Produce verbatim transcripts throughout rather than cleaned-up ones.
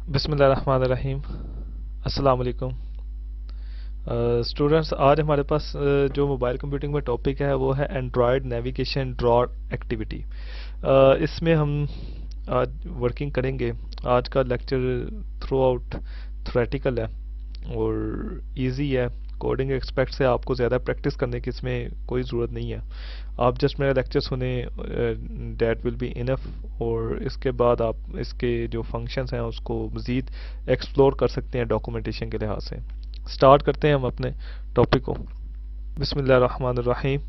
बिस्मिल्लाहिर्रहमानिर्रहीम। अस्सलाम वालेकुम स्टूडेंट्स। आज हमारे पास uh, जो मोबाइल कंप्यूटिंग में टॉपिक है वो है एंड्रॉयड नेविगेशन ड्रॉ एक्टिविटी। इसमें हम आज वर्किंग करेंगे। आज का लेक्चर थ्रू आउट थ्योरेटिकल है और इजी है। कोडिंग एक्सपेक्ट से आपको ज़्यादा प्रैक्टिस करने की इसमें कोई ज़रूरत नहीं है। आप जस्ट मेरा लेक्चर सुने, डैट विल बी इनफ। और इसके बाद आप इसके जो फंक्शंस हैं उसको मज़ीद एक्सप्लोर कर सकते हैं डॉक्यूमेंटेशन के लिहाज से। स्टार्ट करते हैं हम अपने टॉपिक को। बिस्मिल्लाहिर्रहमानिर्रहीम।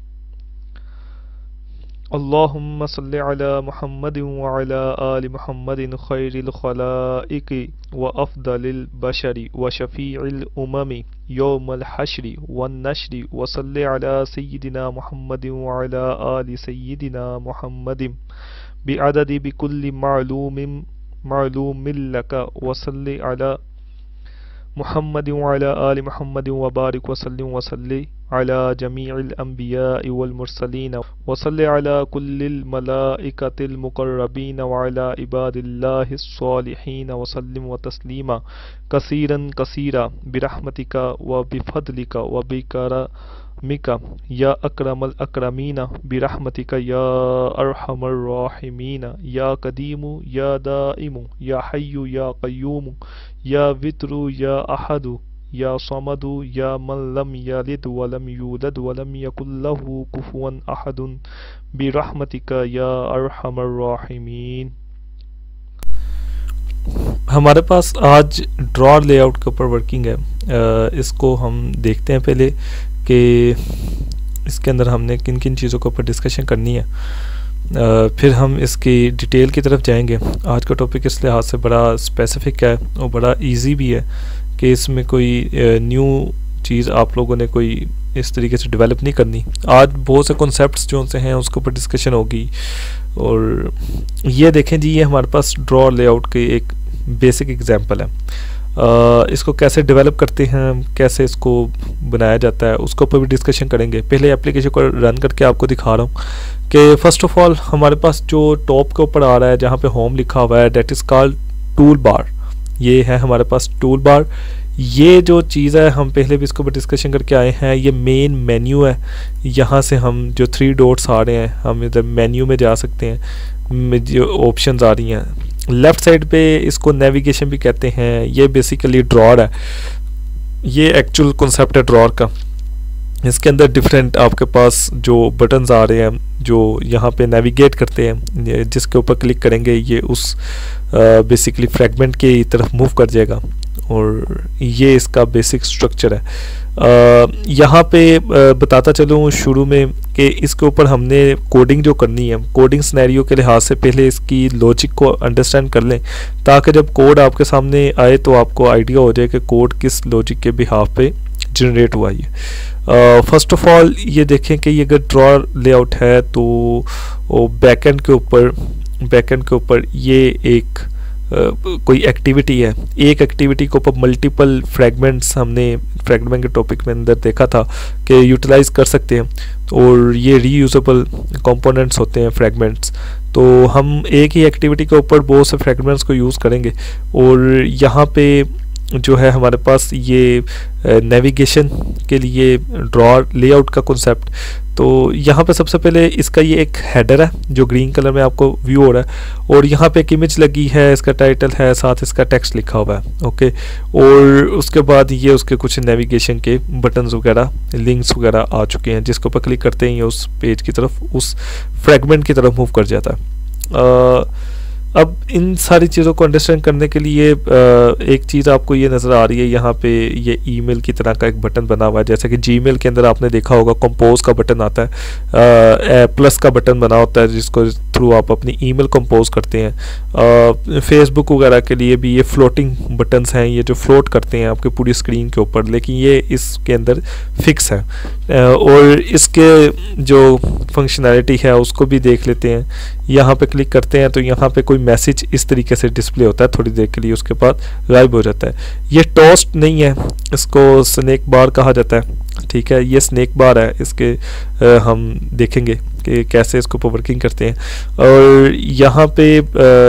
अल्लाहुम्मा सल्लि अला मुहम्मदिन व अला आलि मुहम्मदिन खैरिल खलाइकि व अफदलिल बशरी व शफीइल उममी यौमल हश्री वन नश्री व सल्लि अला सय्यिदिना मुहम्मदिन व अला आलि सय्यिदिना मुहम्मदिन बिअददि बिकुल्लि मालूमिन मालूमिन लका व सल्लि अला मुहम्मदिन व अला आलि मुहम्मदिन व बारिक व सल्लिम व सल्लि अला जमीइल अंबियाइ वल मुरसलीन व सल्लि अला कुल्लिल मलाइकतिल मुकर्रबीन व अला इबादिल्लाहिस सालिहीन व सल्लिम व तस्लीमा कसीरन कसीरा बिरहमतिका व बिफदलिका व बिकरमिका या अकरमल अकरमीना बिरहमतिका या अरहमर राहिमीना या कदीमु या दाइमु या हय्यु या क़य्यूमु या वित्रु या अहदु या समदु या मन लम यलिद वलम यूलद वलम यकुल लहू कुफुवन अहदुन बिरहमतिका या अरहमर राहिमीन। हमारे पास आज ड्रॉ लेआउट के ऊपर वर्किंग है। आ, इसको हम देखते हैं पहले कि इसके अंदर हमने किन किन चीज़ों के ऊपर डिस्कशन करनी है। आ, फिर हम इसकी डिटेल की तरफ जाएंगे। आज का टॉपिक इस लिहाज से बड़ा स्पेसिफिक है और बड़ा इजी भी है कि इसमें कोई न्यू चीज़ आप लोगों ने कोई इस तरीके से डेवलप नहीं करनी। आज बहुत से कॉन्सेप्ट्स जो से हैं उसके ऊपर डिस्कशन होगी। और ये देखें जी, ये हमारे पास ड्रॉ लेआउट की एक बेसिक एग्जांपल है। आ, इसको कैसे डेवलप करते हैं, कैसे इसको बनाया जाता है, उसके ऊपर भी डिस्कशन करेंगे। पहले एप्लीकेशन को रन करके आपको दिखा रहा हूँ कि फ़र्स्ट ऑफ ऑल हमारे पास जो टॉप के ऊपर आ रहा है जहाँ पे होम लिखा हुआ है, that is called toolbar. ये है हमारे पास टूल बार। ये जो चीज़ है हम पहले भी इसके ऊपर डिस्कशन करके आए हैं। ये मेन मेन्यू है। यहाँ से हम जो थ्री डॉट्स आ रहे हैं हम इधर मेन्यू में जा सकते हैं। जो ऑप्शंस आ रही हैं लेफ़्ट साइड पे, इसको नेविगेशन भी कहते हैं। ये बेसिकली ड्रॉर है। ये एक्चुअल कॉन्सेप्ट है ड्रॉर का। इसके अंदर डिफरेंट आपके पास जो बटन्स आ रहे हैं जो यहाँ पे नेविगेट करते हैं, जिसके ऊपर क्लिक करेंगे ये उस बेसिकली फ्रैगमेंट की तरफ मूव कर जाएगा। और ये इसका बेसिक स्ट्रक्चर है। uh, यहाँ पे uh, बताता चलूँ शुरू में कि इसके ऊपर हमने कोडिंग जो करनी है, कोडिंग सिनेरियो के लिहाज से पहले इसकी लॉजिक को अंडरस्टैंड कर लें ताकि जब कोड आपके सामने आए तो आपको आइडिया हो जाए कि कोड किस लॉजिक के बिहाफ पे जनरेट हुआ है। फर्स्ट ऑफ ऑल ये देखें कि ये अगर ड्रॉ लेआउट है तो बैकएंड के ऊपर बैकएंड के ऊपर ये एक Uh, कोई एक्टिविटी है। एक एक्टिविटी के ऊपर मल्टीपल फ्रैगमेंट्स हमने फ्रैगमेंट के टॉपिक में अंदर देखा था कि यूटिलाइज कर सकते हैं और ये रीयूजेबल कंपोनेंट्स होते हैं फ्रैगमेंट्स। तो हम एक ही एक्टिविटी के ऊपर बहुत से फ्रैगमेंट्स को यूज़ करेंगे। और यहाँ पे जो है हमारे पास ये नेविगेशन के लिए ड्रॉ लेआउट का कॉन्सेप्ट। तो यहाँ पे सबसे पहले इसका ये एक हेडर है जो ग्रीन कलर में आपको व्यू हो रहा है और यहाँ पे एक इमेज लगी है, इसका टाइटल है, साथ इसका टेक्स्ट लिखा हुआ है। ओके, और उसके बाद ये उसके कुछ नेविगेशन के बटन्स वगैरह, लिंक्स वगैरह आ चुके हैं जिसके ऊपर क्लिक करते ही उस पेज की तरफ, उस फ्रेगमेंट की तरफ मूव कर जाता है। अब इन सारी चीज़ों को अंडरस्टैंड करने के लिए एक चीज़ आपको ये नज़र आ रही है, यहाँ पे ये ईमेल की तरह का एक बटन बना हुआ है। जैसे कि जीमेल के अंदर आपने देखा होगा कंपोज का बटन आता है, प्लस का बटन बना होता है जिसको थ्रू आप अपनी ईमेल कंपोज करते हैं। फेसबुक वगैरह के लिए भी ये फ्लोटिंग बटन्स हैं, ये जो फ्लोट करते हैं आपके पूरी स्क्रीन के ऊपर, लेकिन ये इसके अंदर फिक्स है। और इसके जो फंक्शनैलिटी है उसको भी देख लेते हैं। यहाँ पे क्लिक करते हैं तो यहाँ पे कोई मैसेज इस तरीके से डिस्प्ले होता है थोड़ी देर के लिए, उसके बाद गायब हो जाता है। ये टोस्ट नहीं है, इसको स्नैक बार कहा जाता है। ठीक है, ये स्नैक बार है। इसके आ, हम देखेंगे कि कैसे इसको ऊपर वर्किंग करते हैं। और यहाँ पे आ,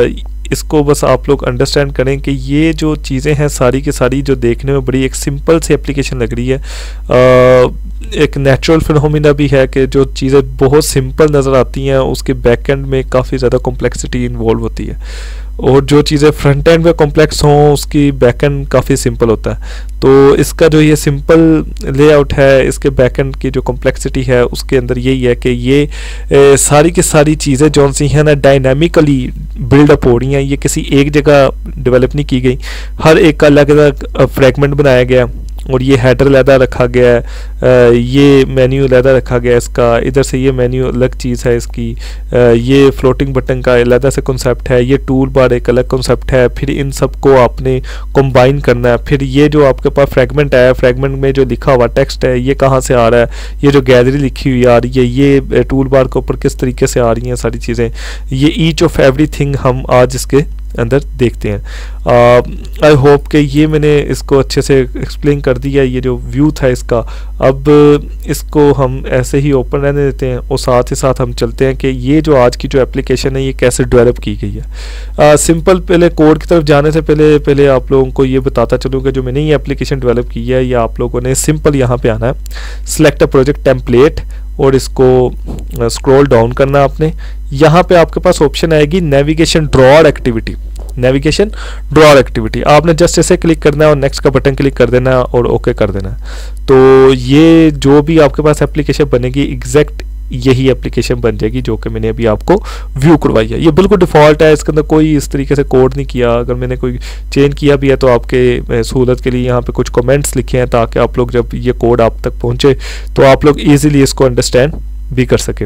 इसको बस आप लोग अंडरस्टैंड करें कि ये जो चीज़ें हैं सारी की सारी जो देखने में बड़ी एक सिंपल सी एप्लीकेशन लग रही है, आ, एक नेचुरल फिनोमिना भी है कि जो चीज़ें बहुत सिंपल नज़र आती हैं उसके बैक एंड में काफ़ी ज़्यादा कॉम्प्लेक्सिटी इन्वॉल्व होती है, और जो चीज़ें फ्रंट एंड में कॉम्प्लेक्स हों उसकी बैक एंड काफ़ी सिंपल होता है। तो इसका जो ये सिंपल लेआउट है, इसके बैक एंड की जो कॉम्प्लेक्सिटी है उसके अंदर यही है कि ये ए, सारी की सारी चीज़ें जो सी हैं ना डायनामिकली बिल्डअप हो रही हैं, ये किसी एक जगह डेवलप नहीं की गई, हर एक का अलग अलग फ्रैगमेंट बनाया गया, और ये हेडर लहदा रखा गया है, ये मेन्यू लहदा रखा गया है इसका, इधर से ये मेन्यू अलग चीज़ है इसकी, ये फ्लोटिंग बटन का अलग से कॉन्सेप्ट है, ये टूल बार एक अलग कॉन्सेप्ट है, फिर इन सब को आपने कंबाइन करना है। फिर ये जो आपके पास फ्रैगमेंट है, फ्रैगमेंट में जो लिखा हुआ टेक्स्ट है ये कहाँ से आ रहा है, ये जो गैलरी लिखी हुई आ रही है ये टूल बार के ऊपर किस तरीके से आ रही हैं सारी चीज़ें, ये ईच ऑफ एवरीथिंग हम आज इसके अंदर देखते हैं। आई होप कि ये मैंने इसको अच्छे से एक्सप्लेन कर दिया, ये जो व्यू था इसका। अब इसको हम ऐसे ही ओपन रहने देते हैं और साथ ही साथ हम चलते हैं कि ये जो आज की जो एप्लीकेशन है ये कैसे डेवलप की गई है। सिंपल uh, पहले कोड की तरफ जाने से पहले पहले आप लोगों को ये बताता चलूँ कि जो मैंने ये एप्लीकेशन डेवलप की है ये आप लोगों ने सिंपल यहाँ पे आना है, सिलेक्ट अ प्रोजेक्ट टेम्पलेट, और इसको स्क्रॉल डाउन करना आपने। यहाँ पे आपके पास ऑप्शन आएगी navigation drawer activity, navigation drawer activity, आपने जस्ट ऐसे क्लिक करना है और नेक्स्ट का बटन क्लिक कर देना है और ओके कर देना है। तो ये जो भी आपके पास एप्लीकेशन बनेगी एग्जैक्ट यही एप्लीकेशन बन जाएगी जो कि मैंने अभी आपको व्यू करवाई है। ये बिल्कुल डिफ़ॉल्ट है, इसके अंदर कोई इस तरीके से कोड नहीं किया। अगर मैंने कोई चेंज किया भी है तो आपके सहूलत के लिए यहाँ पे कुछ कमेंट्स लिखे हैं ताकि आप लोग जब ये कोड आप तक पहुँचे तो आप लोग ईजिली इसको अंडरस्टैंड भी कर सकें।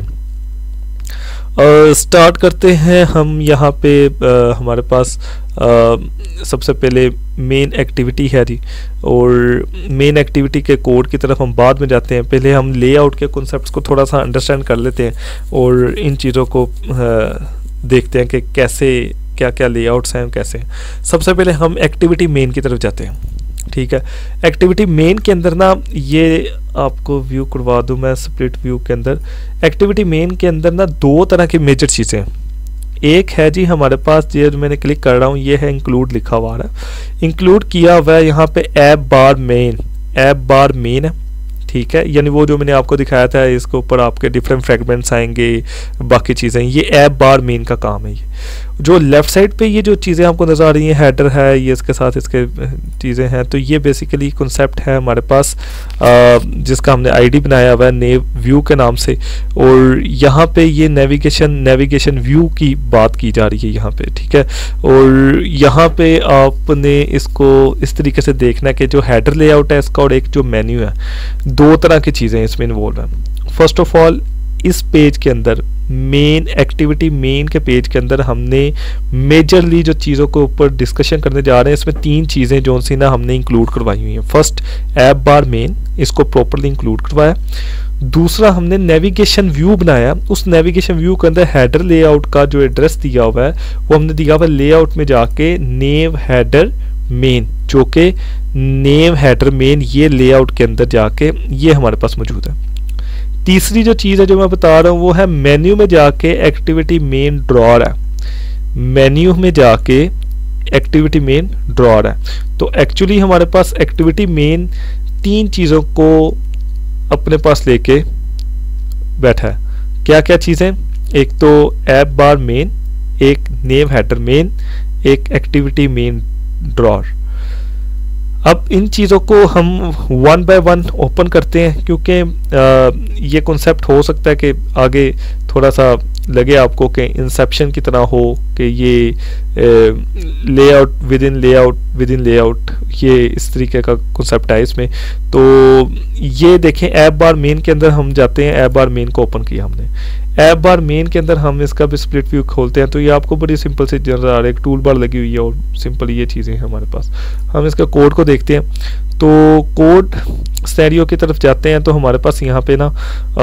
स्टार्ट uh, करते हैं हम। यहाँ पे uh, हमारे पास uh, सबसे पहले मेन एक्टिविटी है जी, और मेन एक्टिविटी के कोड की तरफ हम बाद में जाते हैं। पहले हम लेआउट के कॉन्सेप्ट्स को थोड़ा सा अंडरस्टैंड कर लेते हैं और इन चीज़ों को uh, देखते हैं कि कैसे क्या क्या लेआउट्स हैं कैसे हैं। सबसे पहले हम एक्टिविटी मेन की तरफ जाते हैं, ठीक है। एक्टिविटी मेन के अंदर ना ये आपको व्यू करवा दूं मैं स्प्लिट व्यू के अंदर। एक्टिविटी मेन के अंदर ना दो तरह की मेजर चीज़ें हैं। एक है जी हमारे पास ये जो मैंने क्लिक कर रहा हूँ ये है इंक्लूड लिखा हुआ है, इंक्लूड किया हुआ है यहाँ पे app bar main, app bar main है, ठीक है। यानी वो जो मैंने आपको दिखाया था इसके ऊपर आपके डिफरेंट फ्रेगमेंट्स आएंगे, बाकी चीज़ें, ये ऐप बार मेन का काम है। ये जो लेफ़्ट साइड पे ये जो चीज़ें आपको नज़र आ रही हैं हेडर है, ये इसके साथ इसके चीज़ें हैं, तो ये बेसिकली कॉन्सेप्ट है हमारे पास आ, जिसका हमने आईडी बनाया हुआ है नेव व्यू के नाम से, और यहाँ पे ये नेविगेशन नेविगेशन व्यू की बात की जा रही है यहाँ पे, ठीक है। और यहाँ पे आपने इसको इस तरीके से देखना है कि जो हेडर लेआउट है इसका और एक जो मेन्यू है, दो तरह की चीज़ें इसमें इन्वॉल्व हैं। फर्स्ट ऑफ ऑल इस पेज के अंदर मेन एक्टिविटी मेन के पेज के अंदर हमने मेजरली जो चीज़ों के ऊपर डिस्कशन करने जा रहे हैं इसमें तीन चीज़ें जो सी ना हमने इंक्लूड करवाई हुई हैं। फर्स्ट ऐप बार मेन, इसको प्रॉपरली इंक्लूड करवाया। दूसरा हमने नेविगेशन व्यू बनाया, उस नेविगेशन व्यू के अंदर हेडर लेआउट का जो एड्रेस दिया हुआ है वो हमने दिया हुआ है लेआउट में जाके नेव हेडर मेन, जो कि नेव हेडर मेन ये लेआउट के अंदर जाके ये हमारे पास मौजूद है। तीसरी जो चीज़ है जो मैं बता रहा हूँ वो है मेन्यू में जाके एक्टिविटी मेन ड्रॉअर है, मेन्यू में जाके एक्टिविटी मेन ड्रॉअर है। तो एक्चुअली हमारे पास एक्टिविटी मेन तीन चीज़ों को अपने पास लेके बैठा है। क्या क्या चीज़ें? एक तो ऐप बार मेन, एक नेव हेडर मेन, एक एक्टिविटी मेन ड्रॉअर। अब इन चीज़ों को हम वन बाय वन ओपन करते हैं क्योंकि ये कॉन्सेप्ट हो सकता है कि आगे थोड़ा सा लगे आपको कि इंसेप्शन की तरह हो कि ये layout within layout within layout, ये इस तरीके का कॉन्सेप्ट है इसमें। तो ये देखें ऐप बार मेन के अंदर हम जाते हैं, ऐप बार मेन को ओपन किया हमने। ऐप बार मेन के अंदर हम इसका भी स्प्लिट व्यू खोलते हैं तो ये आपको बड़ी सिंपल से नजर आ रहा है, एक टूल बार लगी हुई है और सिंपल ये चीज़ें हैं हमारे पास। हम इसका कोड को देखते हैं तो कोड स्टेरियो की तरफ जाते हैं तो हमारे पास यहाँ पे ना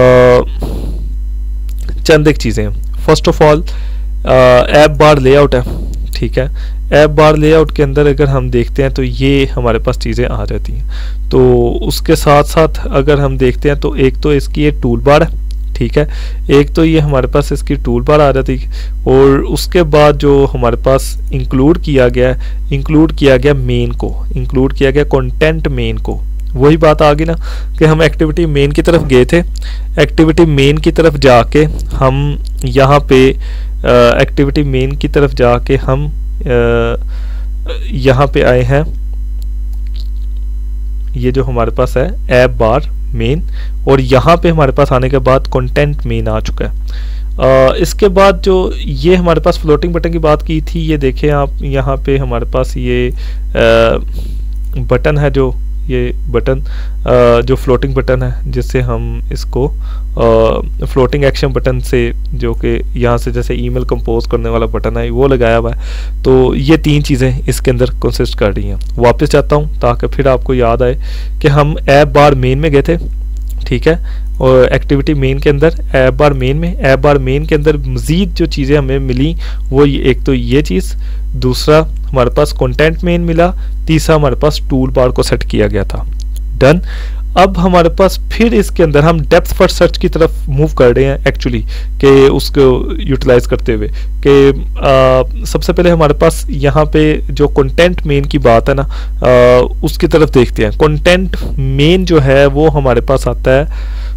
चंद एक चीज़ें हैं। First of all app bar layout है, ठीक है। ऐप बार लेआउट के अंदर अगर हम देखते हैं तो ये हमारे पास चीज़ें आ जाती हैं। तो उसके साथ साथ अगर हम देखते हैं तो एक तो इसकी ये टूल बार है, ठीक है। एक तो ये हमारे पास इसकी टूल बार आ जाती, और उसके बाद जो हमारे पास इंक्लूड किया गया इंक्लूड किया गया मेन को, इंक्लूड किया गया कंटेंट मेन को। वही बात आ गई ना कि हम एक्टिविटी मेन की तरफ गए थे, एक्टिविटी मेन की तरफ जाके हम यहाँ पे एक्टिविटी मेन की तरफ जाके हम यहाँ पे आए हैं, ये जो हमारे पास है ऐप बार मेन, और यहाँ पे हमारे पास आने के बाद कंटेंट मेन आ चुका है। uh, इसके बाद जो ये हमारे पास फ्लोटिंग बटन की बात की थी, ये देखें आप, यहाँ पे हमारे पास ये uh, बटन है, जो ये बटन uh, जो फ्लोटिंग बटन है, जिससे हम इसको फ्लोटिंग एक्शन बटन से, जो कि यहाँ से जैसे ईमेल कंपोज करने वाला बटन है, वो लगाया हुआ है। तो ये तीन चीज़ें इसके अंदर कंसिस्ट कर रही हैं। वापस जाता हूँ ताकि फिर आपको याद आए कि हम ऐप बार मेन में गए थे, ठीक है, और एक्टिविटी मेन के अंदर ऐप बार मेन में ऐप बार मेन के अंदर मज़ीद जो चीज़ें हमें मिली वो एक तो ये चीज़, दूसरा हमारे पास कंटेंट मेन मिला, तीसरा हमारे पास टूल बार को सेट किया गया था। डन। अब हमारे पास फिर इसके अंदर हम डेप्थ फर्स्ट सर्च की तरफ मूव कर रहे हैं एक्चुअली, कि उसको यूटिलाइज करते हुए कि सबसे पहले हमारे पास यहाँ पे जो कंटेंट मेन की बात है ना, आ, उसकी तरफ देखते हैं। कंटेंट मेन जो है वो हमारे पास आता है,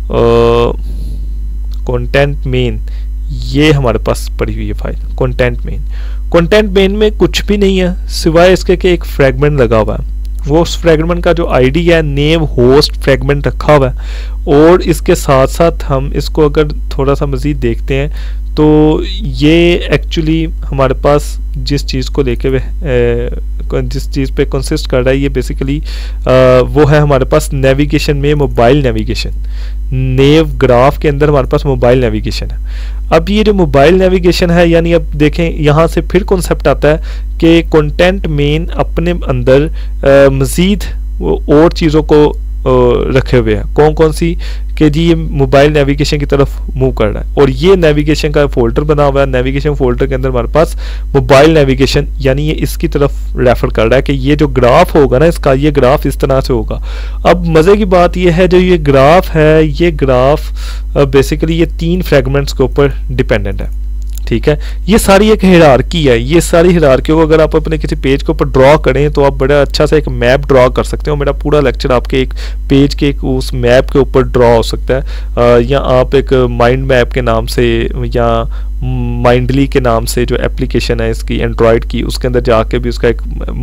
कंटेंट मेन, ये हमारे पास पड़ी हुई है file content main. Content main में कुछ भी नहीं है सिवाय इसके कि एक फ्रेगमेंट लगा हुआ है, वो उस फ्रेगमेंट का जो आईडी है नेम होस्ट फ्रेगमेंट रखा हुआ है। और इसके साथ साथ हम इसको अगर थोड़ा सा मज़ीद देखते हैं तो ये एक्चुअली हमारे पास जिस चीज़ को लेके हुए जिस चीज़ पे कंसिस्ट कर रहा है, ये बेसिकली वो है हमारे पास नेविगेशन में मोबाइल नेविगेशन। नेव ग्राफ के अंदर हमारे पास मोबाइल नेविगेशन है। अब ये जो मोबाइल नेविगेशन है, यानी अब देखें यहाँ से फिर कॉन्सेप्ट आता है कि कंटेंट मेन अपने अंदर मज़ीद और चीज़ों को रखे हुए हैं। कौन कौन सी, कि जी ये मोबाइल नेविगेशन की तरफ मूव कर रहा है, और ये नेविगेशन का फोल्डर बना हुआ है। नेविगेशन फोल्डर के अंदर हमारे पास मोबाइल नेविगेशन, यानी ये इसकी तरफ रेफर कर रहा है कि ये जो ग्राफ होगा ना इसका, ये ग्राफ इस तरह से होगा। अब मज़े की बात ये है, जो ये ग्राफ है, ये ग्राफ बेसिकली ये तीन फ्रेगमेंट्स के ऊपर डिपेंडेंट है, ठीक है। ये सारी एक हिरार्की है। ये सारी हिरार्की को अगर आप अपने किसी पेज के ऊपर ड्रॉ करें तो आप बड़ा अच्छा सा एक मैप ड्रॉ कर सकते हो। मेरा पूरा लेक्चर आपके एक पेज के एक उस मैप के ऊपर ड्रॉ हो सकता है, या आप एक माइंड मैप के नाम से या माइंडली के नाम से जो एप्लीकेशन है इसकी एंड्रॉयड की, उसके अंदर जाके भी उसका एक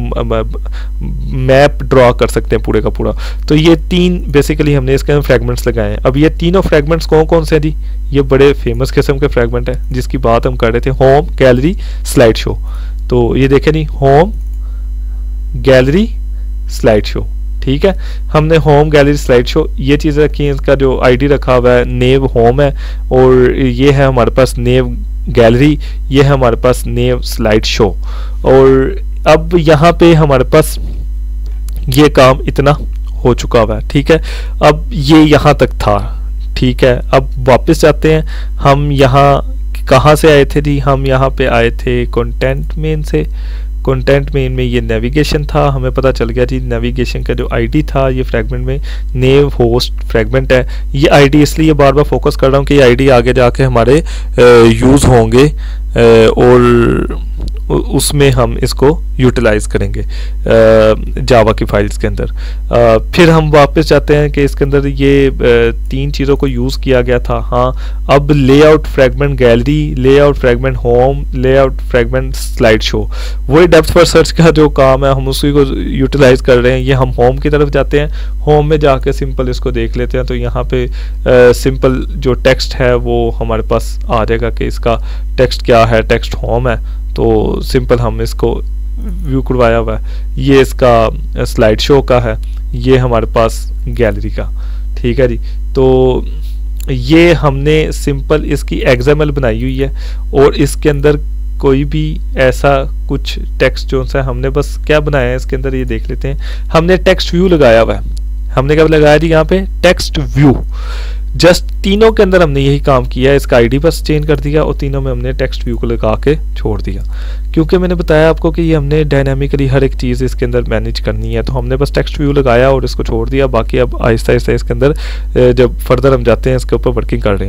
मैप ड्रॉ कर सकते हैं पूरे का पूरा। तो ये तीन बेसिकली हमने इसके अंदर फ्रेगमेंट्स लगाए हैं। अब ये तीनों फ्रेगमेंट्स कौन कौन से हैं जी? ये बड़े फेमस किस्म के फ्रेगमेंट है जिसकी बात हम कर रहे थे, होम, गैलरी, स्लाइड शो। तो ये देखें नहीं, होम, गैलरी, स्लाइड शो, ठीक है। हमने होम, गैलरी, स्लाइड शो ये चीज़ रखी है। इसका जो आईडी रखा हुआ है नेव होम है, और ये है हमारे पास नेव गैलरी, ये है हमारे पास नेव स्लाइड शो। और अब यहाँ पे हमारे पास ये काम इतना हो चुका हुआ है, ठीक है। अब ये यहाँ तक था, ठीक है। अब वापस जाते हैं, हम यहाँ कहाँ से आए थे जी? हम यहाँ पे आए थे कंटेंट मेन से। कंटेंट मेन में ये नेविगेशन था, हमें पता चल गया जी नेविगेशन का जो आईडी था ये फ्रेगमेंट में नेव होस्ट फ्रेगमेंट है। ये आईडी इसलिए बार बार फोकस कर रहा हूँ कि ये आईडी आगे जाके हमारे यूज़ होंगे और उसमें हम इसको यूटिलाइज करेंगे जावा की फाइल्स के अंदर। आ, फिर हम वापस जाते हैं कि इसके अंदर ये आ, तीन चीज़ों को यूज़ किया गया था। हाँ, अब layout fragment gallery, layout fragment home, layout fragment slide show, वही डेप्थ फर्स्ट सर्च का जो काम है हम उसी को यूटिलाइज कर रहे हैं। ये हम होम की तरफ जाते हैं, होम में जाके सिंपल इसको देख लेते हैं। तो यहाँ पे सिंपल जो टेक्स्ट है वो हमारे पास आ जाएगा कि इसका टेक्स्ट क्या है, टेक्स्ट होम है। तो सिंपल हम इसको व्यू करवाया हुआ है। ये इसका स्लाइड शो का है, ये हमारे पास गैलरी का, ठीक है जी। तो ये हमने सिंपल इसकी एक्सएमएल बनाई हुई है, और इसके अंदर कोई भी ऐसा कुछ टेक्स्ट जो है हमने बस क्या बनाया है इसके अंदर ये देख लेते हैं। हमने टेक्स्ट व्यू लगाया हुआ है, हमने क्या लगाया जी यहाँ पे टेक्स्ट व्यू। जस्ट तीनों के अंदर हमने यही काम किया, इसका आईडी बस चेंज कर दिया और तीनों में हमने टेक्स्ट व्यू को लगा के छोड़ दिया, क्योंकि मैंने बताया आपको कि ये हमने डायनामिकली हर एक चीज़ इसके अंदर मैनेज करनी है। तो हमने बस टेक्स्ट व्यू लगाया और इसको छोड़ दिया। बाकी अब आहिस्ता आहिस्ता इसके अंदर जब फर्दर हम जाते हैं इसके ऊपर वर्किंग कर रहे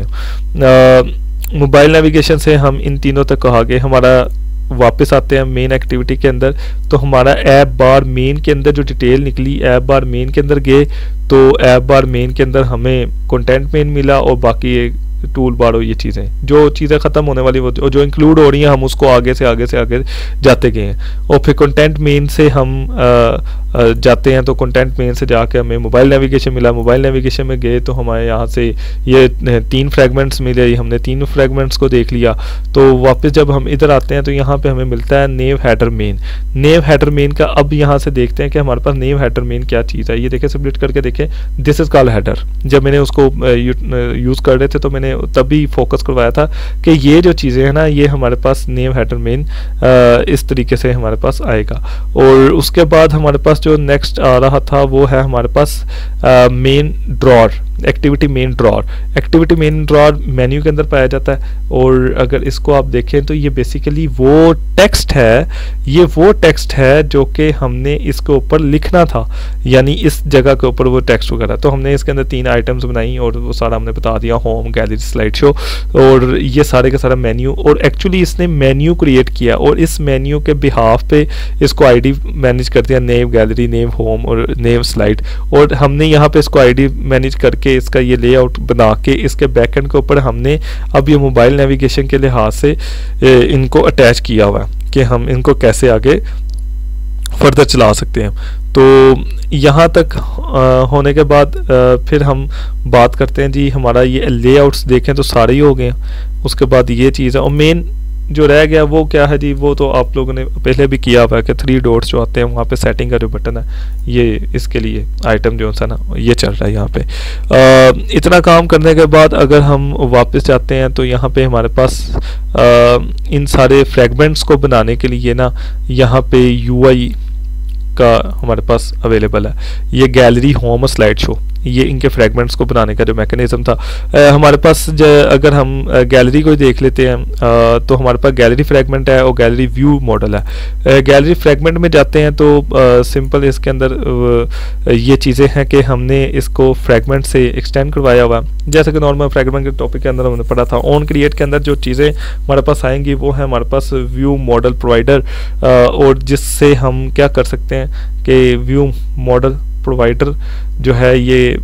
हैं। मोबाइल नेविगेशन से हम इन तीनों तक आ गए। हमारा वापस आते हैं मेन एक्टिविटी के अंदर। तो हमारा ऐप बार मेन के अंदर जो डिटेल निकली, ऐप बार मेन के अंदर गए तो ऐप बार मेन के अंदर हमें कंटेंट मेन मिला और बाकी टूल बार और ये चीज़ें जो चीज़ें ख़त्म होने वाली वो जो इंक्लूड हो रही हैं हम उसको आगे से आगे से आगे जाते गए हैं। और फिर कंटेंट मेन से हम आ, आ, जाते हैं तो कंटेंट मेन से जाके हमें मोबाइल नेविगेशन मिला। मोबाइल नेविगेशन में गए तो हमारे यहाँ से ये तीन फ्रेगमेंट्स मिले, हमने तीन फ्रेगमेंट्स को देख लिया। तो वापस जब हम इधर आते हैं तो यहाँ पे हमें मिलता है nav header main. Nav header main का अब यहाँ से देखते हैं कि हमारे पास नेव हेडर मेन क्या चीज़ है। ये देखें, सबमिट करके देखें, दिस इज कॉल्ड हेडर। जब मैंने उसको यूज़ कर रहे थे तो मैंने तभी फोकस करवाया था कि ये जो चीज़ें हैं ना ये हमारे पास नेव हेडर मेन इस तरीके से हमारे पास आएगा। और उसके बाद हमारे पास जो नेक्स्ट आ रहा था वो है हमारे पास main drawer, activity main drawer. Activity main drawer menu के अंदर पाया जाता है। और अगर इसको आप देखें तो ये बेसिकली वो टेक्स्ट है, ये वो टेक्स्ट है जो कि हमने इसके ऊपर लिखना था, यानी इस जगह के ऊपर वो टेक्स्ट वगैरह। तो हमने इसके अंदर तीन आइटम्स बनाई और वो सारा हमने बता दिया, होम, गैलरी, स्लाइड शो और ये सारे का सारा मेन्यू। और एक्चुअली इसने मेन्यू क्रिएट किया और इस मेन्यू के बिहाफ पे इसको आईडी मैनेज कर दिया, नेव गैलरी, नेव होम और नेव स्लाइड। और हमने यहाँ पे इसको आईडी मैनेज करके इसका ये लेआउट बना के इसके बैकएंड के ऊपर हमने अब ये मोबाइल नेविगेशन के लिहाज से इनको अटैच किया हुआ है कि हम इनको कैसे आगे फर्दर चला सकते हैं। तो यहाँ तक आ, होने के बाद आ, फिर हम बात करते हैं जी, हमारा ये लेआउट्स देखें तो सारे ही हो गए हैं। उसके बाद ये चीज़ है और मेन जो रह गया वो क्या है जी, वो तो आप लोगों ने पहले भी किया हुआ है कि थ्री डॉट्स जो आते हैं वहाँ पे सेटिंग का जो बटन है ये इसके लिए आइटम जो है ना ये चल रहा है यहाँ पे। आ, इतना काम करने के बाद अगर हम वापस जाते हैं तो यहाँ पे हमारे पास आ, इन सारे फ्रेगमेंट्स को बनाने के लिए ना यहाँ पे यूआई का हमारे पास अवेलेबल है। ये गैलरी, होम और स्लाइड शो, ये इनके फ्रेगमेंट्स को बनाने का जो मैकेनिज्म था। आ, हमारे पास अगर हम गैलरी को देख लेते हैं आ, तो हमारे पास गैलरी फ्रेगमेंट है और गैलरी व्यू मॉडल है। गैलरी फ्रेगमेंट में जाते हैं तो आ, सिंपल इसके अंदर आ, ये चीज़ें हैं कि हमने इसको फ्रेगमेंट से एक्सटेंड करवाया हुआ, जैसे कि नॉर्मल फ्रेगमेंट के टॉपिक के अंदर हमने पढ़ा था। ऑन क्रिएट के अंदर जो चीज़ें हमारे पास आएंगी वो है हमारे पास व्यू मॉडल प्रोवाइडर, और जिससे हम क्या कर सकते हैं कि व्यू मॉडल प्रोवाइडर जो है ये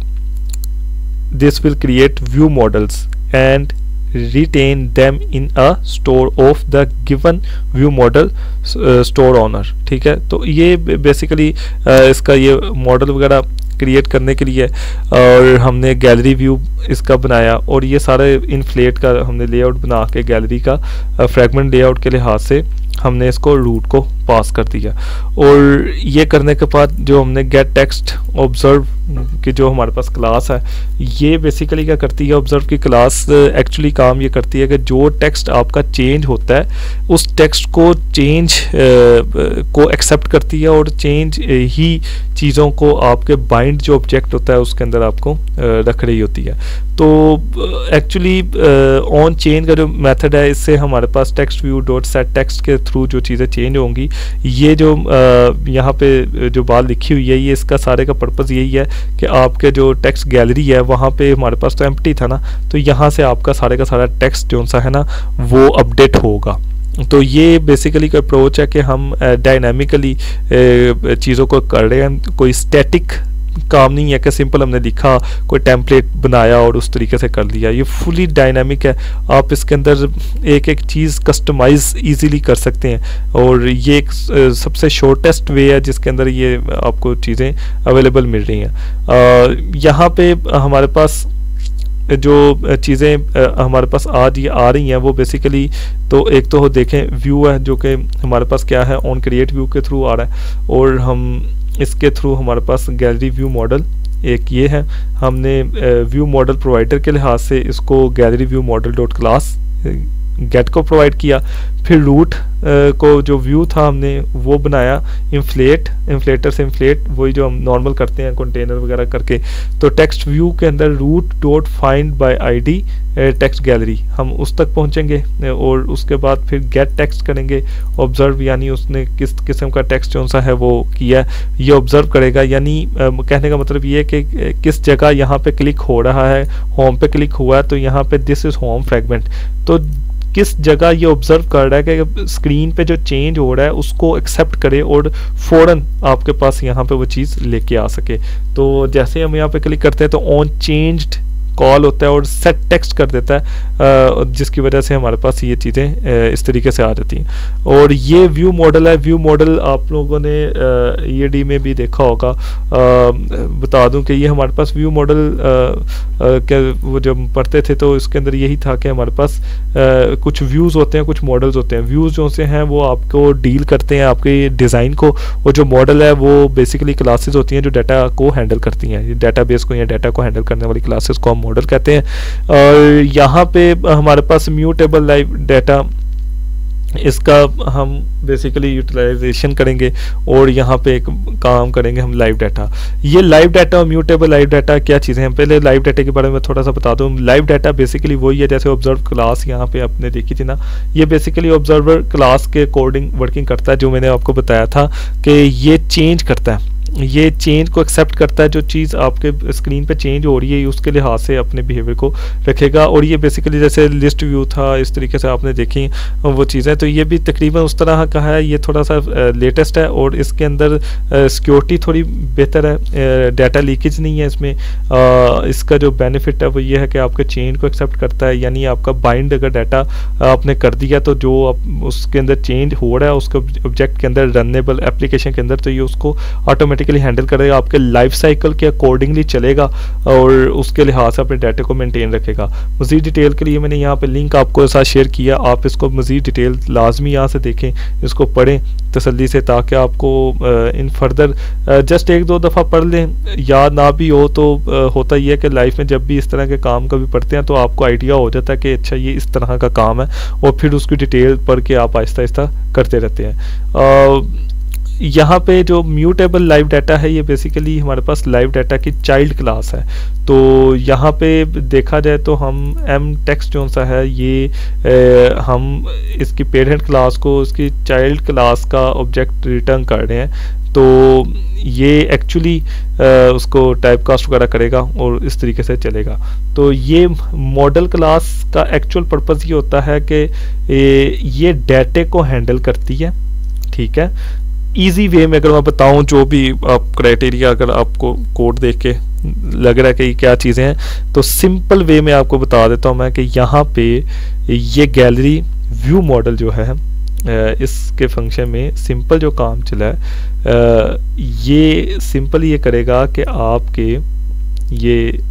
this will create view models and retain them in a store of the given view model store owner। ठीक है, तो ये बेसिकली इसका ये मॉडल वगैरह क्रिएट करने के लिए और हमने गैलरी व्यू इसका बनाया और ये सारे इनफ्लेट का हमने लेआउट बना के गैलरी का फ्रैगमेंट लेआउट के लिहाज से हमने इसको रूट को पास कर दिया। और ये करने के बाद जो हमने गेट टेक्स्ट ऑब्जर्व की जो हमारे पास क्लास है, ये बेसिकली क्या करती है, ऑब्जर्व की क्लास एक्चुअली काम ये करती है कि जो टेक्स्ट आपका चेंज होता है उस टेक्स्ट को चेंज को एक्सेप्ट करती है और चेंज ही चीज़ों को आपके बाइंड जो ऑब्जेक्ट होता है उसके अंदर आपको रख रही होती है। तो एक्चुअली ऑन चेंज का जो मेथड है इससे हमारे पास text view dot set text के थ्रू जो चीज़ें चेंज होंगी, ये जो यहाँ पे जो बात लिखी हुई है ये इसका सारे का पर्पज़ यही है कि आपके जो टेक्स्ट गैलरी है वहाँ पे हमारे पास तो एम्प्टी था ना, तो यहाँ से आपका सारे का सारा टेक्स्ट जो सा है ना वो अपडेट होगा। तो ये बेसिकली का अप्रोच है कि हम डायनामिकली चीज़ों को कर रहे हैं, कोई स्टैटिक काम नहीं है कि सिंपल हमने लिखा कोई टेम्पलेट बनाया और उस तरीके से कर लिया। ये फुली डायनामिक है, आप इसके अंदर एक एक चीज़ कस्टमाइज इजीली कर सकते हैं और ये एक सबसे शॉर्टेस्ट वे है जिसके अंदर ये आपको चीज़ें अवेलेबल मिल रही हैं। यहाँ पे हमारे पास जो चीज़ें हमारे पास आज ये आ रही हैं वो बेसिकली तो एक तो देखें व्यू है जो कि हमारे पास क्या है ऑन क्रिएट व्यू के थ्रू आ रहा है और हम इसके थ्रू हमारे पास गैलरी व्यू मॉडल एक ये है, हमने व्यू मॉडल प्रोवाइडर के लिहाज से इसको gallery view model dot class get को प्रोवाइड किया, फिर रूट को जो व्यू था हमने वो बनाया, इन्फ्लेट, इन्फ्लेटर से इन्फ्लेट वही जो हम नॉर्मल करते हैं कंटेनर वगैरह करके। तो टेक्स्ट व्यू के अंदर root dot find by ID text gallery हम उस तक पहुंचेंगे और उसके बाद फिर गेट टेक्स्ट करेंगे, ऑब्जर्व यानी उसने किस किस्म का टेक्स्ट कौन सा है वो किया ये ऑब्जर्व करेगा। यानी कहने का मतलब ये है कि किस जगह यहाँ पे क्लिक हो रहा है, होम पे क्लिक हुआ है तो यहाँ पे दिस इज होम फ्रेगमेंट, तो किस जगह ये ऑब्जर्व कर रहा है कि स्क्रीन पे जो चेंज हो रहा है उसको एक्सेप्ट करे और फौरन आपके पास यहाँ पे वो चीज़ लेके आ सके। तो जैसे हम यहाँ पे क्लिक करते हैं तो ऑन चेंज्ड कॉल होता है और सेट टेक्स्ट कर देता है, जिसकी वजह से हमारे पास ये चीज़ें इस तरीके से आ जाती हैं। और ये व्यू मॉडल है, व्यू मॉडल आप लोगों ने ई डी में भी देखा होगा। बता दूं कि ये हमारे पास व्यू मॉडल के वो जब पढ़ते थे तो इसके अंदर यही था कि हमारे पास आ, कुछ व्यूज़ होते हैं, कुछ मॉडल्स होते हैं। व्यूज़ जो से हैं वो आपको डील करते हैं आपके डिज़ाइन को, और जो मॉडल है वो बेसिकली क्लासेस होती हैं जो डाटा को हैंडल करती हैं, डाटाबेस को या डाटा को हैंडल करने वाली क्लासेस को हम मॉडल कहते हैं। और यहाँ पे हमारे पास म्यूटेबल लाइव डाटा, इसका हम बेसिकली यूटिलाइजेशन करेंगे और यहाँ पे एक काम करेंगे हम लाइव डाटा। ये लाइव डाटा और म्यूटेबल लाइव डाटा क्या चीज़ें हैं, पहले लाइव डाटा के बारे में थोड़ा सा बता दूँ। लाइव डाटा बेसिकली वही है जैसे ऑब्जर्व क्लास यहाँ पे आपने देखी थी ना, ये बेसिकली ऑब्जर्वर क्लास के अकॉर्डिंग वर्किंग करता है, जो मैंने आपको बताया था कि ये चेंज करता है, ये चेंज को एक्सेप्ट करता है, जो चीज़ आपके स्क्रीन पे चेंज हो रही है उसके लिहाज से अपने बिहेवियर को रखेगा। और ये बेसिकली जैसे लिस्ट व्यू था इस तरीके से आपने देखी वो चीज़ें, तो ये भी तकरीबन उस तरह का है। ये थोड़ा सा लेटेस्ट है और इसके अंदर सिक्योरिटी थोड़ी बेहतर है, डाटा लीकेज नहीं है इसमें। आ, इसका जो बेनिफिट है वो ये है कि आपके चेंज को एक्सेप्ट करता है, यानी आपका बाइंड अगर डाटा आपने कर दिया तो जो आप उसके अंदर चेंज हो रहा है उसके ऑब्जेक्ट के अंदर रनेबल एप्लीकेशन के अंदर, तो ये उसको ऑटोमेटिक हैंडल करेगा, आपके लाइफ साइकिल के अकॉर्डिंगली चलेगा और उसके लिहाज से अपने डाटा को मेंटेन रखेगा। मज़ीद डिटेल के लिए मैंने यहाँ पे लिंक आपको साथ शेयर किया, आप इसको मज़ीद डिटेल लाजमी यहाँ से देखें, इसको पढ़ें तसल्ली से, ताकि आपको इन फर्दर जस्ट एक दो दफ़ा पढ़ लें, याद ना भी हो तो होता ही है कि लाइफ में जब भी इस तरह के काम कभी पढ़ते हैं तो आपको आइडिया हो जाता है कि अच्छा ये इस तरह का काम है, और फिर उसकी डिटेल पढ़ के आप आहिस्ता आहिस्ता करते रहते हैं। यहाँ पे जो म्यूटेबल लाइव डाटा है ये बेसिकली हमारे पास लाइव डाटा की चाइल्ड क्लास है। तो यहाँ पे देखा जाए तो हम एम टेक्स्ट जो सा है ये ए, हम इसकी पेरेंट क्लास को इसकी चाइल्ड क्लास का ऑब्जेक्ट रिटर्न कर रहे हैं, तो ये एक्चुअली उसको टाइप कास्ट वगैरह करेगा और इस तरीके से चलेगा। तो ये मॉडल क्लास का एक्चुअल पर्पज़ ये होता है कि ये डाटे को हैंडल करती है, ठीक है। इजी वे में अगर मैं बताऊं, जो भी आप क्राइटेरिया अगर आपको कोड देख के लग रहा है कि ये क्या चीज़ें हैं, तो सिंपल वे में आपको बता देता हूं मैं कि यहाँ पे ये गैलरी व्यू मॉडल जो है इसके फंक्शन में सिंपल जो काम चला है ये सिंपल ये करेगा कि आपके ये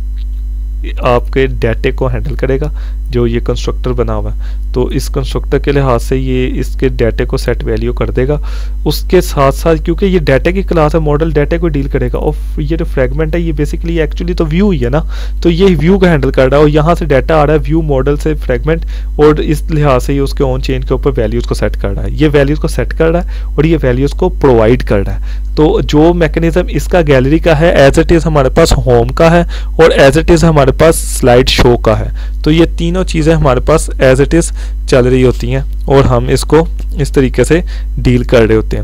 आपके डाटे को हैंडल करेगा, जो ये कंस्ट्रक्टर बना हुआ है। तो इस कंस्ट्रक्टर के लिहाज से ये इसके डाटे को सेट वैल्यू कर देगा। उसके साथ साथ क्योंकि ये डाटे की क्लास है, मॉडल डाटे को डील करेगा, और ये जो फ्रेगमेंट है ये बेसिकली एक्चुअली तो व्यू ही है ना, तो ये व्यू का हैंडल कर रहा है और यहाँ से डाटा आ रहा है व्यू मॉडल से फ्रेगमेंट, और इस लिहाज से ये उसके ऑन चेन के ऊपर वैल्यूज़ को सेट कर रहा है। ये वैल्यूज़ को सेट कर रहा है और ये वैल्यूज़ को प्रोवाइड कर रहा है। तो जो मैकेनिज्म इसका गैलरी का है एज इट इज़ हमारे पास होम का है और एज इट इज़ हमारे पास स्लाइड शो का है। तो ये तीनों चीज़ें हमारे पास एज इट इज़ चल रही होती हैं और हम इसको इस तरीके से डील कर रहे होते हैं।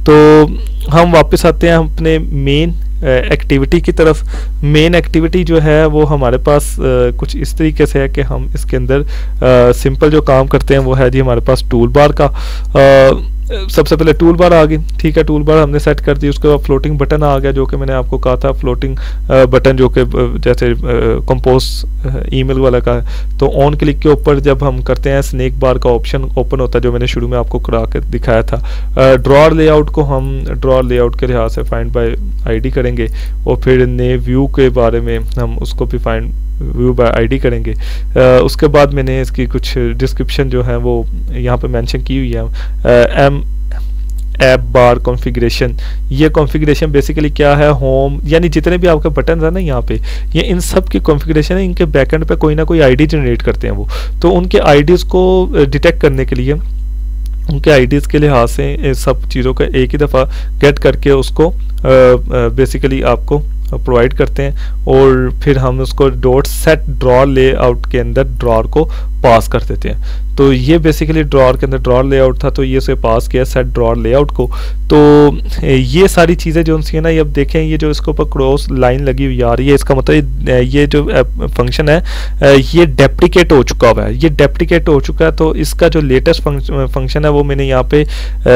तो हम वापस आते हैं अपने मेन एक्टिविटी की तरफ। मेन एक्टिविटी जो है वो हमारे पास आ, कुछ इस तरीके से है कि हम इसके अंदर सिंपल जो काम करते हैं वो है जी हमारे पास टूल बार का। आ, सबसे पहले टूल बार आ गई, ठीक है, टूल बार हमने सेट कर दी। उसके बाद फ्लोटिंग बटन आ गया, जो कि मैंने आपको कहा था फ्लोटिंग बटन जो कि जैसे कंपोज ईमेल वाला का है। तो ऑन क्लिक के ऊपर जब हम करते हैं स्नैक बार का ऑप्शन ओपन होता है, जो मैंने शुरू में आपको करा के दिखाया था। ड्रॉर लेआउट को हम ड्रॉर लेआउट के लिहाज से फाइंड बाय आईडी करेंगे और फिर नए व्यू के बारे में हम उसको भी फाइंड व्यू बाय आईडी करेंगे। आ, उसके बाद मैंने इसकी कुछ डिस्क्रिप्शन जो है वो यहाँ पे मेंशन की हुई है। एम ऐप बार कॉन्फ़िगरेशन, ये कॉन्फ़िगरेशन बेसिकली क्या है, होम यानी जितने भी आपके बटन है ना यहाँ पे, ये इन सब की कॉन्फ़िगरेशन है, इनके बैकएंड पे कोई ना कोई आईडी जनरेट करते हैं वो। तो उनके आईडीज़ को डिटेक्ट करने के लिए, उनके आईडीज़ के लिहाज से सब चीज़ों का एक ही दफ़ा गेट करके उसको बेसिकली आपको प्रोवाइड करते हैं, और फिर हम उसको डॉट सेट ड्रॉर लेआउट के अंदर ड्रॉर को पास कर देते हैं। तो ये बेसिकली ड्रॉर के अंदर ड्रॉर लेआउट था, तो ये से पास किया सेट ड्रॉर लेआउट को। तो ये सारी चीज़ें जो उनसी है ना, ये अब देखें, ये जो इसके ऊपर क्रॉस लाइन लगी हुई आ रही है, इसका मतलब ये जो फंक्शन है ये डेप्लीकेट हो चुका हुआ है, ये डेप्लीकेट हो चुका है। तो इसका जो लेटेस्ट फंक्शन है वो मैंने यहाँ पे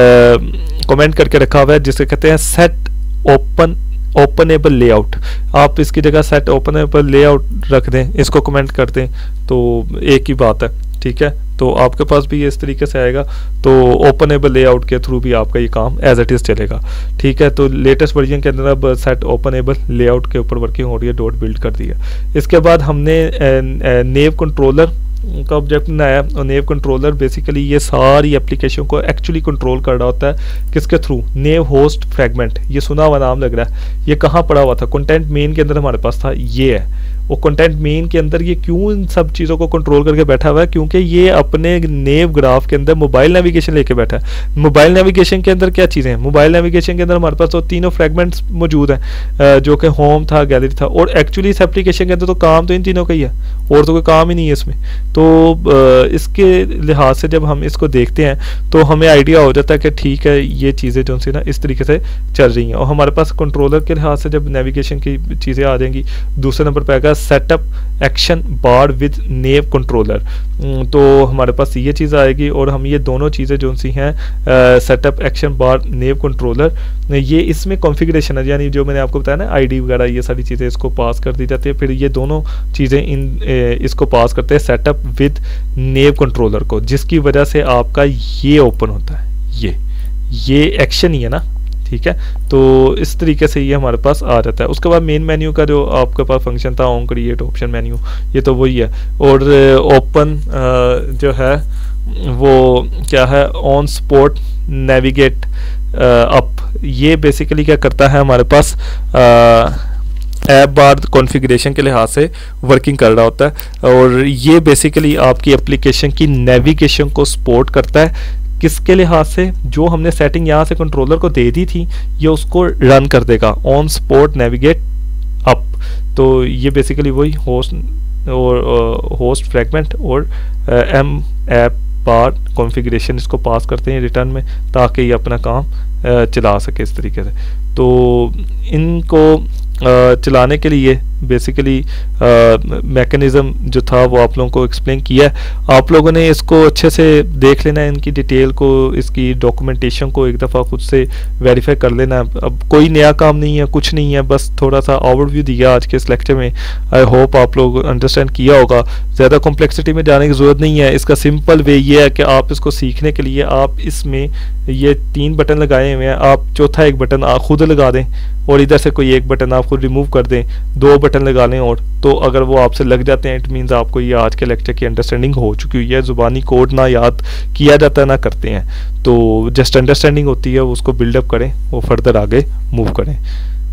कमेंट करके रखा हुआ है, जिसे कहते हैं सेट ओपन ओपनेबल लेआउट। आप इसकी जगह सेट ओपनेबल लेआउट रख दें, इसको कमेंट कर दें, तो एक ही बात है, ठीक है। तो आपके पास भी ये इस तरीके से आएगा, तो ओपनेबल लेआउट के थ्रू भी आपका ये काम एज इट इज़ चलेगा, ठीक है। तो लेटेस्ट वर्जन के अंदर अब सेट ओपनेबल लेआउट के ऊपर वर्किंग हो रही है, डॉट बिल्ड कर दिया। इसके बाद हमने नेव कंट्रोलर का ऑब्जेक्ट बनाया, और नेव कंट्रोलर बेसिकली ये सारी एप्लीकेशन को एक्चुअली कंट्रोल कर रहा होता है, किसके थ्रू, नेव होस्ट फ्रैगमेंट। ये सुना हुआ नाम लग रहा है, ये कहाँ पड़ा हुआ था, कंटेंट मेन के अंदर हमारे पास था, ये है वो कंटेंट मेन के अंदर। ये क्यों इन सब चीज़ों को कंट्रोल करके बैठा हुआ है, क्योंकि ये अपने नेव ग्राफ के अंदर मोबाइल नेविगेशन लेके बैठा है। मोबाइल नेविगेशन के अंदर क्या चीज़ें हैं, मोबाइल नेविगेशन के अंदर हमारे पास तो तीनों फ्रैगमेंट्स मौजूद हैं, जो कि होम था, गैलरी था, और एक्चुअली इस एप्लीकेशन के अंदर तो काम तो इन तीनों का ही है, और तो कोई काम ही नहीं है इसमें। तो इसके लिहाज से जब हम इसको देखते हैं तो हमें आइडिया हो जाता है कि ठीक है, ये चीज़ें जो सी ना इस तरीके से चल रही हैं। और हमारे पास कंट्रोलर के लिहाज से जब नेविगेशन की चीज़ें आ जाएंगी, दूसरे नंबर पर आएगा setup action bar with nav controller. तो हमारे पास ये चीज़ आएगी, और हम ये दोनों चीज़ें जो सी हैं, setup action bar nav controller, ये इसमें कॉन्फ़िगरेशन है, यानी जो मैंने आपको बताया ना आईडी वगैरह, ये सारी चीज़ें इसको पास कर दी जाती है। फिर ये दोनों चीज़ें इन इसको पास करते हैं सेटअप विद नेव कंट्रोलर को, जिसकी वजह से आपका ये ओपन होता है, ये ये एक्शन ही है ना, ठीक है। तो इस तरीके से ये हमारे पास आ जाता है। उसके बाद मेन मेन्यू का जो आपके पास फंक्शन था, ऑन क्रिएट ऑप्शन मेन्यू, ये तो वही है। और ओपन जो है वो क्या है, ऑन स्पॉट नेविगेट अप, ये बेसिकली क्या करता है, हमारे पास ऐप बार कॉन्फ़िगरेशन के लिहाज से वर्किंग कर रहा होता है, और ये बेसिकली आपकी एप्लीकेशन की नेविगेशन को सपोर्ट करता है। किसके लिहाज से, जो हमने सेटिंग यहाँ से कंट्रोलर को दे दी थी, ये उसको रन कर देगा, ऑन स्पॉट नेविगेट अप। तो ये बेसिकली वही होस्ट और होस्ट फ्रैगमेंट और एम ऐप बार कॉन्फ़िगरेशन इसको पास करते हैं रिटर्न में, ताकि ये अपना काम uh, चला सके इस तरीके से। तो इनको uh, चलाने के लिए बेसिकली मैकेनिज़्म जो था वो आप लोगों को एक्सप्लेन किया है। आप लोगों ने इसको अच्छे से देख लेना है, इनकी डिटेल को, इसकी डॉक्यूमेंटेशन को एक दफ़ा खुद से वेरीफाई कर लेना है। अब कोई नया काम नहीं है, कुछ नहीं है, बस थोड़ा सा ओवरव्यू दिया आज के इस लेक्चर में। आई होप आप लोग अंडरस्टैंड किया होगा। ज़्यादा कॉम्प्लेक्सिटी में जाने की ज़रूरत नहीं है। इसका सिंपल वे ये है कि आप इसको सीखने के लिए आप इसमें ये तीन बटन लगाए हुए हैं, आप चौथा एक बटन आप खुद लगा दें, और इधर से कोई एक बटन आप खुद रिमूव कर दें, दो बटन लगा लें, और तो अगर वो आपसे लग जाते हैं, इट मीन्स आपको ये आज के लेक्चर की अंडरस्टैंडिंग हो चुकी हुई है। ज़ुबानी कोड ना याद किया जाता है ना करते हैं, तो जस्ट अंडरस्टैंडिंग होती है, उसको बिल्डअप करें, वो फर्दर आगे मूव करें।